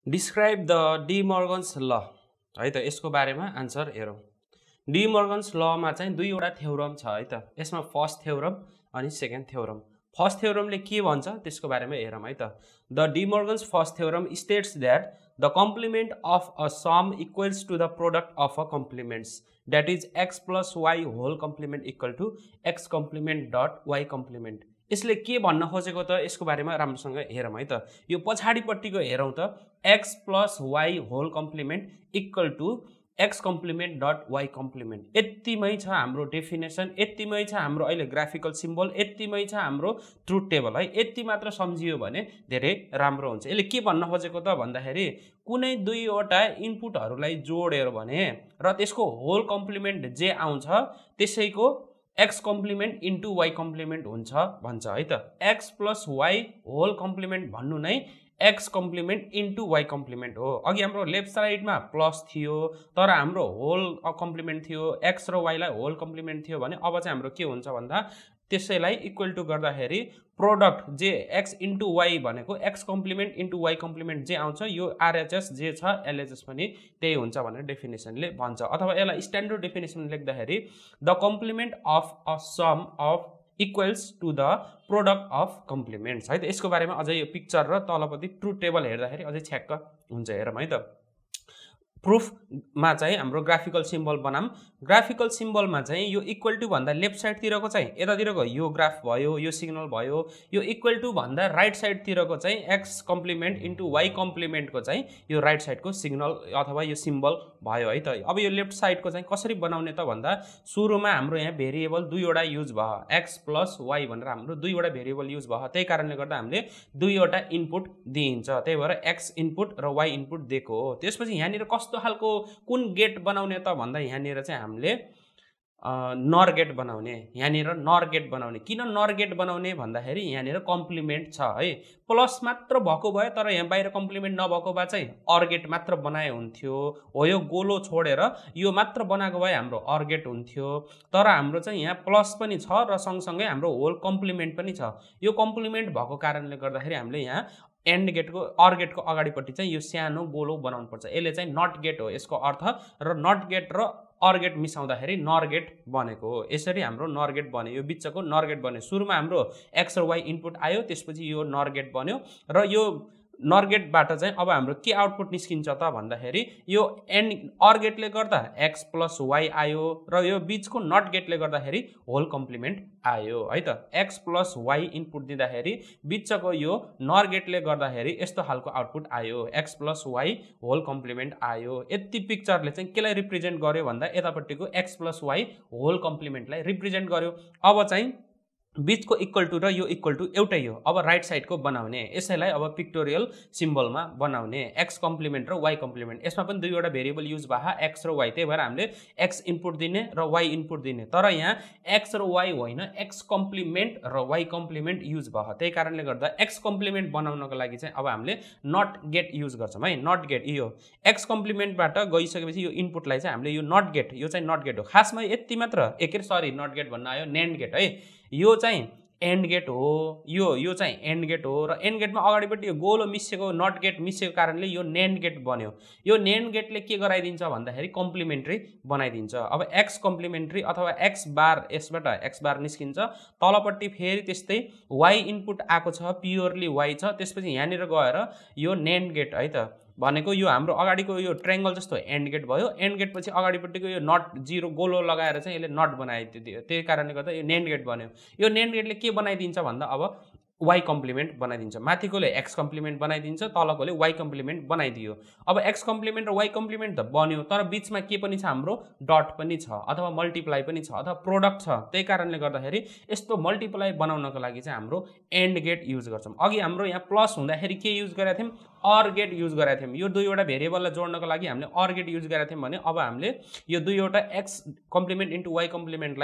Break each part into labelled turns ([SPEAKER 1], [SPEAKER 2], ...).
[SPEAKER 1] Describe the De Morgan's law है त यसको बारेमा आन्सर हेरौँ। De Morgan's law मा चाहिँ दुईवटा थ्योरम छ है त। यसमा फर्स्ट थ्योरम अनि सेकेन्ड थ्योरम। फर्स्ट थ्योरमले के भन्छ त्यसको बारेमा हेरौँ है त। The De Morgan's first theorem states that the complement of a sum equals to the product of a complements, that is x plus y whole complement equal to x complement dot y complement। यसले के भन्न खोजेको त यसको बारेमा राम्रोसँग हेरौँ है त। यो पछाडिपट्टिको हेरौँ त x plus y whole complement equal to x complement dot y complement. यतिमै छ हाम्रो डेफिनेसन, यतिमै छ हाम्रो अहिले ग्राफिकल सिम्बल, यतिमै छ हाम्रो ट्रुथ टेबल है। यति मात्र सम्झियो भने धेरै राम्रो हुन्छ। यसले के भन्न खोजेको त भन्दाखेरि कुनै दुईवटा इनपुटहरूलाई जोड्यो भने र त्यसको होल कम्प्लिमेन्ट जे आउँछ त्यसैको x complement into y complement हुन्छ भन्छ है त। x plus y whole complement भन्नु नै x complement into y complement हो। अघि हाम्रो लेफ्ट साइडमा प्लस थियो तर हाम्रो होल कम्प्लिमेन्ट थियो, x र y लाई होल कम्प्लिमेन्ट थियो भने अब चाहिँ हाम्रो के हुन्छ भन्दा त्यसैलाई इक्वल टु गर्दाखेरि प्रोडक्ट जे x इन्टु y भनेको x complement into y complement जे आउँछ यो RHS जे छ LHS पनि त्यही हुन्छ भनेर डेफिनेसनले भन्छ। अथवा यसलाई स्ट्यान्डर्ड डेफिनेसन लेख्दाखेरि the complement of a sum of equals to the product of complements है त। यसको बारेमा अझै यो पिक्चर र तलपट्टि ट्रुथ टेबल हेर्दाखेरि अझै छ्याक्क हुन्छ। हेरौँ है त। प्रुफमा चाहिँ हाम्रो ग्राफिकल सिम्बल बनाऊँ। ग्राफिकल सिम्बलमा चाहिँ यो इक्वल टु भन्दा लेफ्ट साइडतिरको चाहिँ यतातिरको यो ग्राफ भयो, यो सिग्नल भयो। यो इक्वल टु भन्दा राइट साइडतिरको चाहिँ x कम्प्लिमेन्ट इन्टु y कम्प्लिमेन्टको चाहिँ यो राइट साइडको सिग्नल अथवा यो सिम्बल भयो है त। अब यो लेफ्ट साइडको चाहिँ कसरी बनाउने त भन्दा सुरुमा हाम्रो यहाँ भेरिएबल दुईवटा युज भयो, x प्लस y भनेर हाम्रो दुईवटा भेरिएबल युज भयो। त्यही कारणले गर्दा हामीले दुईवटा इनपुट दिइन्छ, त्यही भएर x इनपुट र y इनपुट दिएको हो। त्यसपछि यहाँनिर कस्तो खालको कुन गेट बनाउने त भन्दा यहाँनिर चाहिँ हामीले नर गेट बनाउने। यहाँनिर नर गेट बनाउने। किन नर गेट बनाउने भन्दाखेरि यहाँनिर कम्प्लिमेन्ट छ है, प्लस मात्र भएको भए तर यहाँ बाहिर कम्प्लिमेन्ट नभएको भए चाहिँ अर गेट मात्र बनाए हुन्थ्यो। हो यो गोलो छोडेर यो मात्र बनाएको भए हाम्रो अर गेट हुन्थ्यो, तर हाम्रो चाहिँ यहाँ प्लस पनि छ र सँगसँगै हाम्रो होल कम्प्लिमेन्ट पनि छ। यो कम्प्लिमेन्ट भएको कारणले गर्दाखेरि हामीले यहाँ एन्ड गेटको अर गेटको अगाडिपट्टि चाहिँ यो सानो गोलो बनाउनु पर्छ। यसले चाहिँ नट गेट हो यसको अर्थ, र नट गेट र अर गेट मिसाउँदाखेरि नर गेट बनेको हो। यसरी हाम्रो नर गेट बन्यो, यो बिचको नर गेट बन्यो। सुरुमा हाम्रो x र y इनपुट आयो, त्यसपछि यो नर गेट बन्यो र यो नर गेटबाट चाहिँ अब हाम्रो के आउटपुट निस्किन्छ त भन्दाखेरि यो एन्ड अर गेटले गर्दा x प्लस y आयो र यो बिचको नट गेटले गर्दाखेरि होल कम्प्लिमेन्ट आयो है त। x प्लस y इनपुट दिँदाखेरि बिचको यो नर गेटले गर्दाखेरि यस्तो खालको आउटपुट आयो, x plus y whole complement आयो। यति पिक्चरले चाहिँ केलाई रिप्रेजेन्ट गर्यो भन्दा यतापट्टिको x प्लस y होल कम्प्लिमेन्टलाई रिप्रेजेन्ट गर्यो। अब चाहिँ बिचको इक्वल टु र यो इक्वल टु एउटै हो। अब राइट साइडको बनाउने, यसैलाई अब पिक्टोरियल सिम्बलमा बनाउने। x कम्प्लिमेन्ट र y कम्प्लिमेन्ट, यसमा पनि दुईवटा भेरिएबल युज भयो x र y, त्यही भएर हामीले x इनपुट दिने र y इनपुट दिने। तर यहाँ x र y होइन, x कम्प्लिमेन्ट र y कम्प्लिमेन्ट युज भयो। त्यही कारणले गर्दा x कम्प्लिमेन्ट बनाउनको लागि चाहिँ अब हामीले नट गेट युज गर्छौँ है। नट गेट यो x कम्प्लिमेन्टबाट गइसकेपछि यो इनपुटलाई चाहिँ हामीले यो नट गेट, यो चाहिँ नट गेट हो खासमा यति मात्र। सरी नट गेट भन्न आयो, नेन्ड गेट है। यो चाहिँ एन्ड गेट हो, यो चाहिँ एन्ड गेट हो र एन्ड गेटमा अगाडिपट्टि यो गोलो मिसेको नट गेट मिसेको कारणले यो नेन्ड गेट बन्यो। यो नेन्ड गेटले के गराइदिन्छ भन्दाखेरि कम्प्लिमेन्ट्री बनाइदिन्छ। अब x कम्प्लिमेन्ट्री अथवा x बार, यसबाट x बार निस्किन्छ। तलपट्टि फेरि त्यस्तै y इनपुट आएको छ, प्योरली y छ। त्यसपछि यहाँनिर गएर यो नेन्ड गेट है त भनेको यो हाम्रो अगाडिको यो ट्रायंगल जस्तो एन्ड गेट भयो। एन्ड गेट पछि अगाडिपट्टिको यो नट जिरो गोलो लगाएर चाहिँ यसले नट बनाइदियो, त्यही कारणले गर्दा यो नेन्ड गेट बन्यो। यो नेन्ड गेटले के बनाइदिन्छ भन्दा अब y कम्प्लिमेन्ट बनाइदिन्छ। माथिकोले x कम्प्लिमेन्ट बनाइदिन्छ, तलकोले y कम्प्लिमेन्ट बनाइदियो। अब x कम्प्लिमेन्ट र y कम्प्लिमेन्ट त बन्यो, तर बिचमा के पनि छ हाम्रो डट पनि छ अथवा मल्टिप्लाई पनि छ अथवा प्रोडक्ट छ। त्यही कारणले गर्दाखेरि यस्तो मल्टिप्लाई बनाउनको लागि चाहिँ हाम्रो एन्ड गेट युज गर्छौँ। अघि हाम्रो यहाँ प्लस हुँदाखेरि के युज गरेका थियौँ, अर गेट युज गरेका थियौँ। यो दुईवटा भेरिएबललाई जोड्नको लागि हामीले अर गेट युज गरेका थियौँ भने अब हामीले यो दुईवटा x कम्प्लिमेन्ट इन्टु y कम्प्लिमेन्टलाई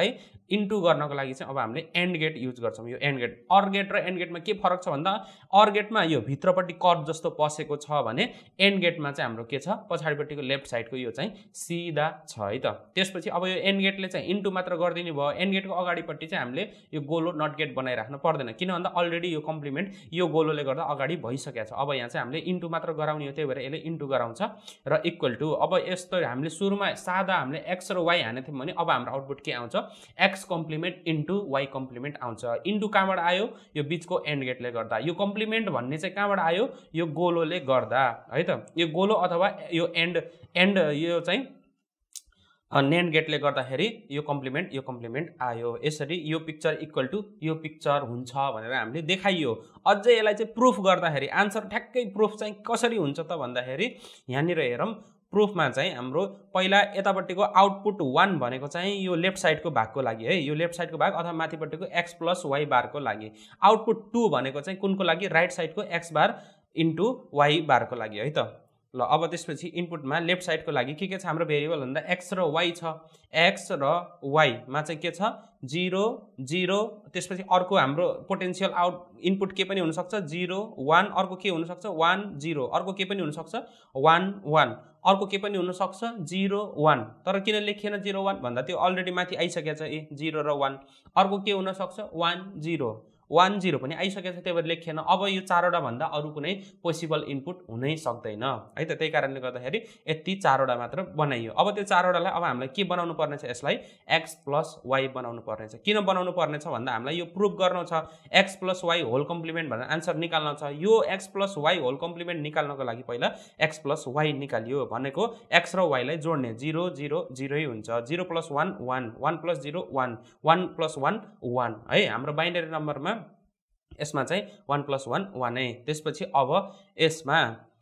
[SPEAKER 1] इन्टु गर्नको लागि चाहिँ अब हामीले एन्ड गेट युज गर्छौँ। यो एन्ड गेट, अर गेट र एन्ड गेटमा के फरक छ भन्दा अर गेटमा यो भित्रपट्टि कर्व जस्तो पसेको छ भने एन्ड गेटमा चाहिँ हाम्रो के छ, पछाडिपट्टिको लेफ्ट साइडको यो चाहिँ सिधा छ है त। त्यसपछि अब यो एन्ड गेटले चाहिँ इन्टु मात्र गरिदिने भयो। एन्ड गेटको अगाडिपट्टि चाहिँ हामीले यो गोलो नट गेट बनाइराख्नु पर्दैन, किन भन्दा अलरेडी यो कम्प्लिमेन्ट यो गोलोले गर्दा अगाडि भइसकेको छ। अब यहाँ चाहिँ हामीले इन्टु मात्र गराउने हो, त्यही भएर यसले इन्टु गराउँछ र इक्वल टु। अब यस्तो हामीले सुरुमा सादा हामीले एक्स र वाई हानेको थियौँ भने अब हाम्रो आउटपुट के आउँछ, X complement into Y complement आउँछ। इन्टु कहाँबाट आयो, यो बिचको एन्ड गेटले गर्दा। यो कम्प्लिमेन्ट भन्ने चाहिँ कहाँबाट आयो, यो गोलोले गर्दा है त। यो गोलो अथवा यो एन्ड यो चाहिँ नेन्ड गेटले गर्दाखेरि यो कम्प्लिमेन्ट आयो। यसरी यो पिक्चर इक्वल टु यो पिक्चर हुन्छ भनेर हामीले देखाइयो। अझै यसलाई चाहिँ प्रुफ गर्दाखेरि आन्सर ठ्याक्कै प्रुफ चाहिँ कसरी हुन्छ त भन्दाखेरि यहाँनिर हेरौँ, प्रुफमा चाहिँ हाम्रो पहिला यतापट्टिको आउटपुट 1 भनेको चाहिँ यो लेफ्ट साइडको भागको लागि है, यो लेफ्ट साइडको भाग अथवा माथिपट्टिको एक्स प्लस वाई बारको लागि। आउटपुट 2 भनेको चाहिँ कुनको लागि, राइट साइडको एक्स बार इन्टु वाई बारको लागि है त। ल अब त्यसपछि इनपुटमा लेफ्ट साइडको लागि के छ हाम्रो भेरिएबल भन्दा एक्स र वाई छ। एक्स र वाईमा चाहिँ के छ 0 0, त्यसपछि अर्को हाम्रो पोटेन्सियल आउट इनपुट के पनि हुनसक्छ 0 1, अर्को के हुनसक्छ 1 0, अर्को के पनि हुनसक्छ 1 1, अर्को के पनि हुनसक्छ 0 1। तर किन लेखिएन 0 1 भन्दा त्यो अलरेडी माथि आइसकेको छ, 0 र 1। अर्को के हुनसक्छ 1 0 1 0 पनि आइसकेको छ, त्यही भएर लेखिएन। अब यो चारवटा भन्दा अरू कुनै पोसिबल इनपुट हुनै सक्दैन है त। त्यही कारणले गर्दाखेरि यति चारवटा मात्र बनाइयो। अब त्यो चारवटालाई अब हामीलाई के बनाउनु पर्ने छ, यसलाई एक्स प्लस वाई बनाउनु पर्ने छ। किन बनाउनु पर्ने छ भन्दा हामीलाई यो प्रुफ गर्नु छ, X plus Y whole complement भनेर आन्सर निकाल्न छ। यो X plus Y whole complement निकाल्नको लागि पहिला एक्स प्लस वाई निकालियो भनेको एक्स र वाईलाई जोड्ने 0 0 0 हुन्छ। 0 प्लस 1 1, 1 प्लस 0 1, 1 प्लस 1 1 है। हाम्रो बाइनरी नम्बरमा यसमा चाहिँ 1 प्लस 1 1 है। त्यसपछि अब यसमा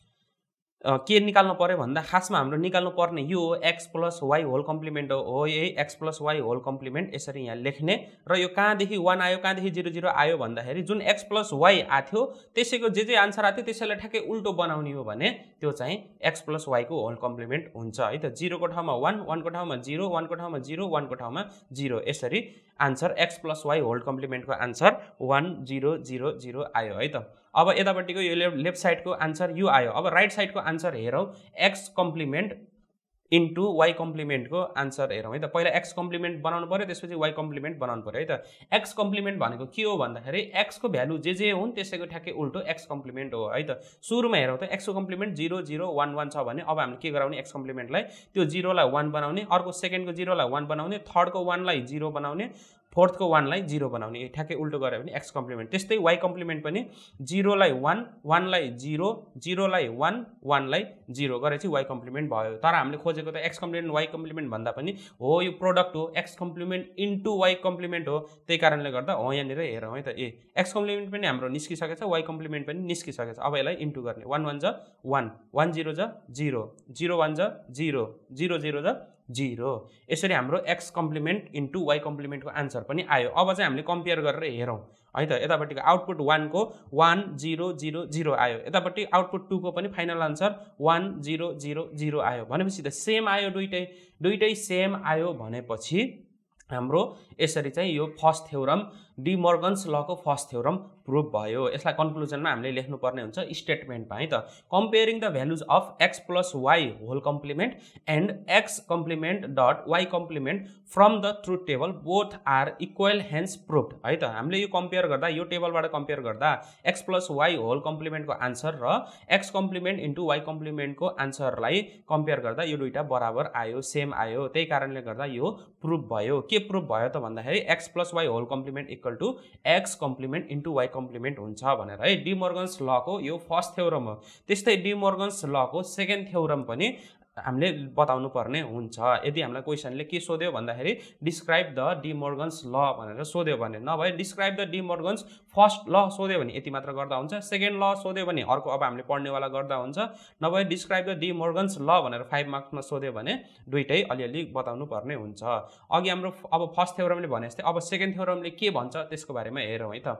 [SPEAKER 1] के निकाल्नु पर्यो भन्दा खासमा हाम्रो निकाल्नु पर्ने यो X plus Y whole complement हो। यही X plus Y whole complement यसरी यहाँ लेख्ने र यो कहाँदेखि 1 आयो कहाँदेखि 0 0 आयो भन्दाखेरि जुन एक्स प्लस वाई आथ्यो त्यसैको जे आन्सर आथ्यो त्यसैलाई ठ्याक्कै उल्टो बनाउने हो भने त्यो चाहिँ एक्स प्लस वाईको होल कम्प्लिमेन्ट हुन्छ है त। 0 को ठाउँमा 1, 1 को ठाउँमा 0, 1 को ठाउँमा 0, 1 को ठाउँमा 0, यसरी answer X plus Y whole कम्प्लिमेन्टको आन्सर 1 0 0 0 आयो है त। अब यतापट्टिको यो लेफ्ट साइडको आन्सर यो आयो। अब राइट साइडको आन्सर हेरौँ, एक्स कम्प्लिमेन्ट इन्टु वाई कम्प्लिमेन्टको आन्सर हेरौँ है त। पहिला एक्स कम्प्लिमेन्ट बनाउनु पर्यो, त्यसपछि वाई कम्प्लिमेन्ट बनाउनु पर्यो है त। एक्स कम्प्लिमेन्ट भनेको के हो भन्दाखेरि एक्सको भ्यालु जे हुन् त्यसैको ठ्याक्कै उल्टो एक्स कम्प्लिमेन्ट हो है त। सुरुमा हेरौँ त एक्सको कम्प्लिमेन्ट 0 0 1 1 छ भने अब हामीले के गराउने, एक्स कम्प्लिमेन्टलाई त्यो 0 लाई 1 बनाउने, अर्को सेकेन्डको 0 लाई 1 बनाउने, थर्डको 1 लाई 0 बनाउने, फोर्थको 1 लाई 0 बनाउने, ठ्याक्कै उल्टो गऱ्यो भने एक्स कम्प्लिमेन्ट। त्यस्तै वाई कम्प्लिमेन्ट पनि 0 लाई 1, 1 लाई 0, 0 लाई 1, 1 लाई 0 गरेपछि वाई कम्प्लिमेन्ट भयो। तर हामीले खोजेको त एक्स कम्प्लिमेन्ट वाई कम्प्लिमेन्ट भन्दा पनि हो यो प्रोडक्ट हो, X complement into Y complement हो। त्यही कारणले गर्दा हो यहाँनिर हेरौँ है त। एक्स कम्प्लिमेन्ट पनि हाम्रो निस्किसकेको छ, वाई कम्प्लिमेन्ट पनि निस्किसकेको छ। अब यसलाई इन्टु गर्ने, 1 1 जा 1, 1 0 जा 0, 0 1 जा 0, 0 0 जा 0, यसरी हाम्रो एक्स कम्प्लिमेन्ट इन्टु वाई कम्प्लिमेन्टको आन्सर पनि आयो। अब चाहिँ हामीले कम्पेयर गरेर हेरौँ है त। यतापट्टिको आउटपुट 1 को 1 0 0 0 आयो, यतापट्टि आउटपुट 2 को पनि फाइनल आन्सर 1 0 0 0 आयो भनेपछि त सेम आयो, दुइटै सेम आयो भनेपछि हाम्रो यसरी चाहिँ यो फर्स्ट थ्योरम डी मर्गन्स लको फर्स्ट थ्योरम प्रुभ भयो। यसलाई कन्क्लुजनमा हामीले लेख्नुपर्ने हुन्छ स्टेटमेन्टमा है त। Comparing the values of X plus Y whole complement and X complement dot Y complement from the truth table both are equal hence proved है त। हामीले यो कम्पेयर गर्दा, यो टेबलबाट कम्पेयर गर्दा एक्स प्लस वाई होल कम्प्लिमेन्टको आन्सर र एक्स कम्प्लिमेन्ट इन्टु वाई कम्प्लिमेन्टको आन्सरलाई कम्पेयर गर्दा यो दुईटा बराबर आयो, सेम आयो। त्यही कारणले गर्दा यो प्रुभ भयो। के प्रुभ भयो त भन्दाखेरि X plus Y whole complement equal to X complement into Y complement हुन्छ भनेर है। डी मर्गन्स लको यो फर्स्ट थ्योरम हो। त्यस्तै डी मर्गन्स लको सेकेन्ड थ्योरम पनि हामीले बताउनु पर्ने हुन्छ। यदि हामीलाई क्वेसनले के सोध्यो भन्दाखेरि डिस्क्राइब द डी मर्गन्स ल भनेर सोध्यो भने, नभए describe the D Morgan's first law सोध्यो भने यति मात्र गर्दा हुन्छ, सेकेन्ड ल सोध्यो भने अर्को अब हामीले पढ्नेवाला गर्दा हुन्छ, नभए डिस्क्राइब द डी मर्गन्स ल भनेर 5 मार्क्समा सोध्यो भने दुइटै अलिअलि बताउनु पर्ने हुन्छ। अघि हाम्रो अब फर्स्ट थ्योरमले भने जस्तै अब सेकेन्ड थ्योरमले के भन्छ त्यसको बारेमा हेरौँ है त।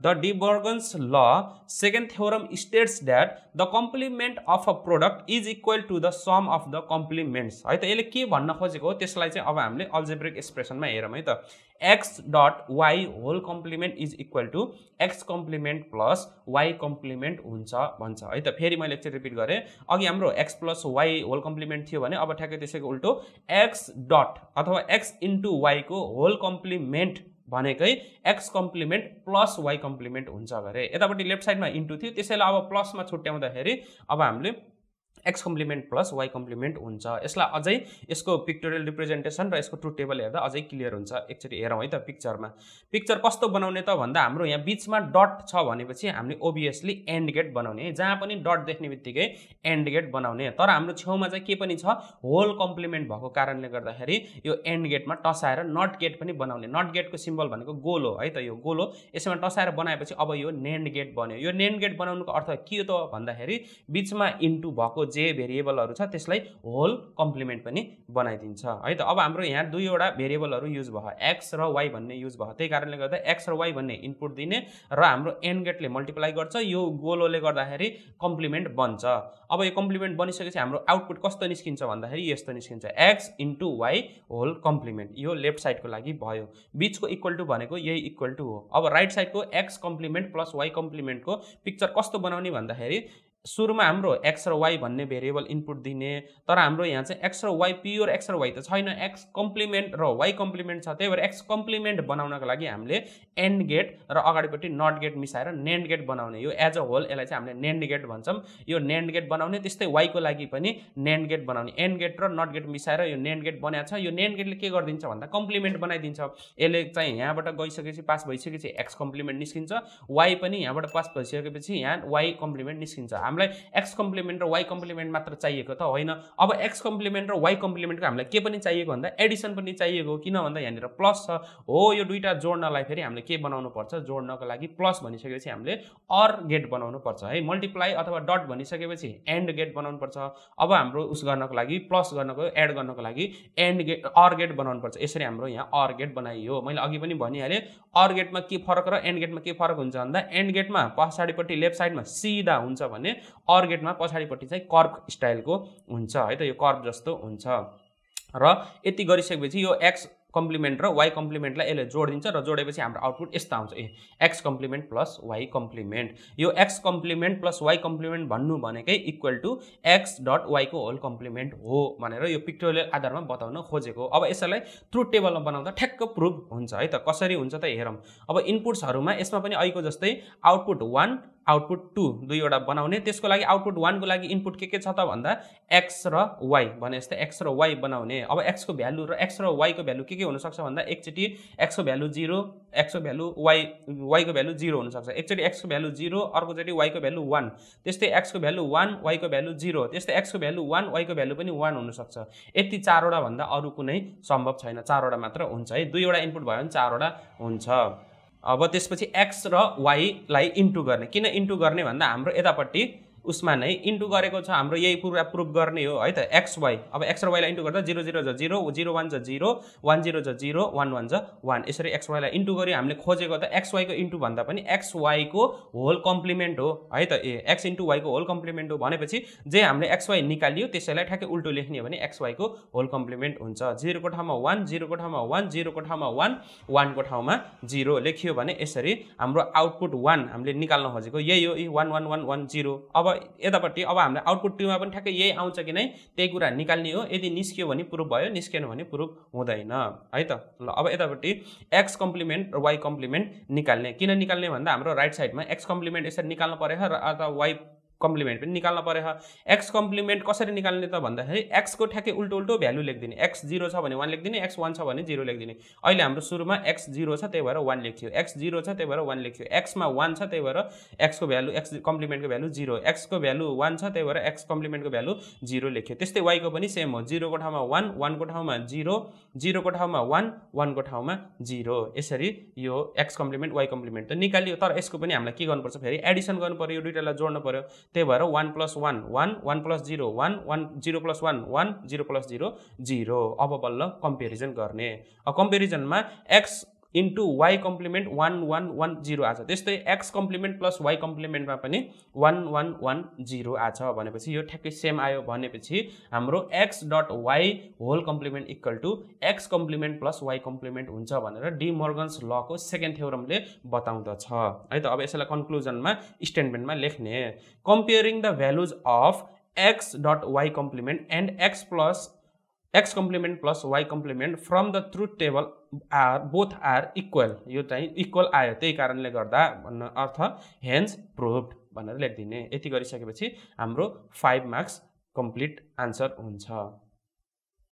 [SPEAKER 1] The D Morgan's law second theorem states that the complement of a product is equal to the sum of the complements है त यसले के भन्न खोजेको हो त्यसलाई चाहिँ अब हामीले अल्जेब्रिक एक्सप्रेसनमा हेरौँ है त x dot y whole complement is equal to x complement plus y complement हुन्छ भन्छ है त फेरि मैले एकचोटि रिपिट गरेँ अघि हाम्रो x plus y whole complement थियो भने अब ठ्याक्कै त्यसैको उल्टो x डट अथवा x इन्टु y को होल कम्प्लिमेन्ट भनेकै x complement plus y complement हुन्छ गरे यतापट्टि लेफ्ट साइडमा इन्टु थियो त्यसैले अब प्लसमा छुट्याउँदाखेरि अब हामीले x complement plus y complement हुन्छ यसलाई अझै यसको पिक्टोरियल रिप्रेजेन्टेसन र यसको ट्रुथ टेबल हेर्दा अझै क्लियर हुन्छ एकचोटि हेरौँ है त पिक्चरमा पिक्चर कस्तो बनाउने त भन्दा हाम्रो यहाँ बीचमा डट छ भनेपछि हामीले ओभियसली एन्ड गेट बनाउने है जहाँ पनि डट देख्ने बित्तिकै एन्ड गेट बनाउने तर हाम्रो छेउमा चाहिँ के पनि छ होल कम्प्लिमेन्ट भएको कारणले गर्दाखेरि यो एन्ड गेटमा टसाएर नट गेट पनि बनाउने नट गेटको सिम्बल भनेको गोल हो है त यो गोल हो यसमा टसाएर बनाएपछि अब यो नेन्ड गेट बन्यो यो नेन्ड गेट बनाउनुको अर्थ के हो त भन्दाखेरि बीचमा इन्टु भएको जे भेरिएबलहरु छ त्यसलाई होल कम्प्लिमेन्ट पनि बनाइदिन्छ है त अब हाम्रो यहाँ दुईवटा भेरिएबलहरु युज भयो x र y भन्ने युज भयो त्यही कारणले गर्दा x र y भन्ने इनपुट दिने र हाम्रो एन्ड गेटले मल्टिप्लाई गर्छ यो गोलोले गर्दाखेरि कम्प्लिमेन्ट बन्छ अब यो कम्प्लिमेन्ट बनिसकेपछि हाम्रो आउटपुट कस्तो निस्किन्छ भन्दाखेरि यस्तो निस्किन्छ x into y whole complement यो लेफ्ट साइडको लागि भयो बीचको इक्वल टु भनेको यही इक्वल टु हो अब राइट साइडको x कम्प्लिमेन्ट प्लस y कम्प्लिमेन्टको पिक्चर कस्तो बनाउने भन्दाखेरि सुरुमा हाम्रो x र y भन्ने भेरिएबल इनपुट दिने तर हाम्रो यहाँ चाहिँ x र y प्योर x र y त छैन x कम्प्लिमेन्ट र y कम्प्लिमेन्ट छ त्यही भएर x कम्प्लिमेन्ट बनाउनको लागि हामीले एन्ड गेट र अगाडिपट्टि नट गेट मिसाएर नेन्ड गेट बनाउने यो एज अ होल यसलाई चाहिँ हामीले नेन्ड गेट भन्छौँ यो नेन्ड गेट बनाउने त्यस्तै y को लागि पनि नेन्ड गेट बनाउने एन्ड गेट र नट गेट मिसाएर यो नेन्ड गेट बनाएको छ यो नेन्ड गेटले के गरिदिन्छ भन्दा कम्प्लिमेन्ट बनाइदिन्छ यसले चाहिँ यहाँबाट गइसकेपछि पास भइसकेपछि x कम्प्लिमेन्ट निस्किन्छ y पनि यहाँबाट पास भइसकेपछि यहाँ y कम्प्लिमेन्ट निस्किन्छ हामीलाई x कम्प्लिमेन्ट र y कम्प्लिमेन्ट मात्र चाहिएको त होइन अब x कम्प्लिमेन्ट र y कम्प्लिमेन्टको हामीलाई के पनि चाहिएको भन्दा एडिसन पनि चाहिएको किन भन्दा यहाँनिर प्लस छ हो यो दुईटा जोड्नलाई फेरि हामीले के बनाउनु पर्छ जोड्नको लागि प्लस भनिसकेपछि हामीले अर गेट बनाउनु पर्छ है मल्टिप्लाई अथवा डट भनिसकेपछि एन्ड गेट बनाउनु पर्छ अब हाम्रो उस गर्नको लागि प्लस गर्नको एड गर्नको लागि एन्ड गेट अर गेट बनाउनु पर्छ यसरी हाम्रो यहाँ अर गेट बनाइयो मैले अघि पनि भनिहालेँ अर गेटमा के फरक र एन्ड गेटमा के फरक हुन्छ भन्दा एन्ड गेटमा पछाडिपट्टि लेफ्ट साइडमा सिधा हुन्छ भने अर गेटमा पछाडिपट्टि चाहिँ कर्भ स्टाइलको हुन्छ है त यो कर्भ जस्तो हुन्छ र यति गरिसकेपछि यो x कम्प्लिमेन्ट र y कम्प्लिमेन्टलाई यसले जोडिदिन्छ र जोडेपछि हाम्रो आउटपुट यस्तो आउँछ x complement plus y complement यो x complement plus y complement भन्नु भनेकै equal to x dot y को होल कम्प्लिमेन्ट हो भनेर यो पिक्टोरियल आधारमा बताउन खोजेको अब यसलाई ट्रुथ टेबलमा बनाउँदा ठ्याक्क प्रुभ हुन्छ है त कसरी हुन्छ त हेरौँ अब इनपुट्सहरुमा यसमा पनि अहिलेको जस्तै आउटपुट 1 आउटपुट 2 दुईवटा बनाउने त्यसको लागि आउटपुट 1 को लागि इनपुट के छ त भन्दा x र y भने जस्तै x र y बनाउने अब x को भ्यालु र x र y को भ्यालु के हुन सक्छ भन्दा एकचोटी x को भ्यालु 0 x को भ्यालु y को भ्यालु 0 हुन सक्छ एकचोटी x को भ्यालु 0 अर्कोचोटी y को भ्यालु 1 त्यस्तै x को भ्यालु 1 y को भ्यालु 0 त्यस्तै x को भ्यालु 1 y को भ्यालु पनि 1 हुन सक्छ यति चारवटा भन्दा अरु कुनै सम्भव छैन चारवटा मात्र हुन्छ है दुईवटा इनपुट भयो भने चारवटा हुन्छ अब त्यसपछि x र y लाई इन्टु गर्ने किन इन्टु गर्ने भन्दा हाम्रो यतापट्टि उसमा नै इन्टु गरेको छ हाम्रो यही पुरा प्रुफ गर्ने हो है त xy अब x र y लाई इन्टु गर्दा 0 0 जा 0 0 1 जा 0 1 0 जा 0 1 1 जा 1 यसरी xy लाई इन्टु गरी हामीले खोजेको त xy को इन्टु भन्दा पनि xy को होल कम्प्लिमेन्ट हो है त x इन्टु y को होल कम्प्लिमेन्ट हो भनेपछि जे हामीले xy निकालियो त्यसैलाई ठ्याक्कै उल्टो लेख्ने हो भने xy को होल कम्प्लिमेन्ट हुन्छ 0 को ठाउँमा 1 0 को ठाउँमा 1 0 को ठाउँमा 1 1 को ठाउँमा 0 लेखियो भने यसरी हाम्रो आउटपुट 1 हामीले निकाल्न खोजेको यही हो 1 1 1 1 0 अब यतापट्टि अब हामीले आउटपुट 2 मा पनि ठ्याक्कै यही आउँछ कि नै त्यही कुरा निकाल्ने हो यदि निस्कियो भने प्रुफ भयो निस्केन भने प्रुफ हुँदैन है त ल अब यतापट्टि x कम्प्लिमेन्ट र y कम्प्लिमेन्ट निकाल्ने किन निकाल्ने भन्दा हाम्रो राइट साइडमा x कम्प्लिमेन्ट यसरी निकाल्न पर्यो र अथवा y कम्प्लिमेन्ट पनि निकाल्न पर्यो x कम्प्लिमेन्ट कसरी निकाल्ने त भन्दाखेरि x को ठ्याक्कै उल्टो उल्टो भ्यालु लेख्दिने x 0 छ भने 1 लेख्दिने x 1 छ भने 0 लेख्दिने अहिले हाम्रो सुरुमा x 0 छ त्यही भएर 1 लेख्यो x 0 छ त्यही भएर 1 लेख्यो x मा 1 छ त्यही भएर x को भ्यालु x कम्प्लिमेन्टको भ्यालु 0 x को भ्यालु 1 छ त्यही भएर x कम्प्लिमेन्टको भ्यालु 0 लेख्यो त्यस्तै y को पनि सेम हो 0 को ठाउँमा 1 1 को ठाउँमा 0 0 को ठाउँमा 1 1 को ठाउँमा 0 यसरी यो x कम्प्लिमेन्ट y कम्प्लिमेन्ट त निकालियो तर यसको पनि हामीलाई के गर्नुपर्छ फेरि एडिसन गर्नुपर्यो यो दुईटालाई जोड्न पर्यो त्यही भएर 1 + 1 1 1 + 0 1 1 0 + 1 1 0 + 0 0 अब बल्ल कम्पेरिजन गर्ने अब कम्पेरिजनमा x इन्टु वाई कम्प्लिमेन्ट 1110 आछ। त्यस्तै एक्स कम्प्लिमेन्ट प्लस वाई कम्प्लिमेन्टमा पनि 1110 आछ भनेपछि यो ठ्याक्कै सेम आयो भनेपछि हाम्रो X dot Y whole complement equal to X complement plus Y complement हुन्छ भनेर डी मर्गन्स लको सेकेन्ड थ्योरमले बताउँदछ है त। अब यसलाई कन्क्लुजनमा स्टेटमेन्टमा लेख्ने comparing the values of X dot Y complement and X complement plus Y complement from the truth table both are equal. यो चाहिँ इक्वल आयो त्यही कारणले गर्दा भन्न अर्थ हेन्स प्रुभड भनेर लेखिदिने। यति गरिसकेपछि हाम्रो 5 मार्क्स कम्प्लिट आन्सर हुन्छ।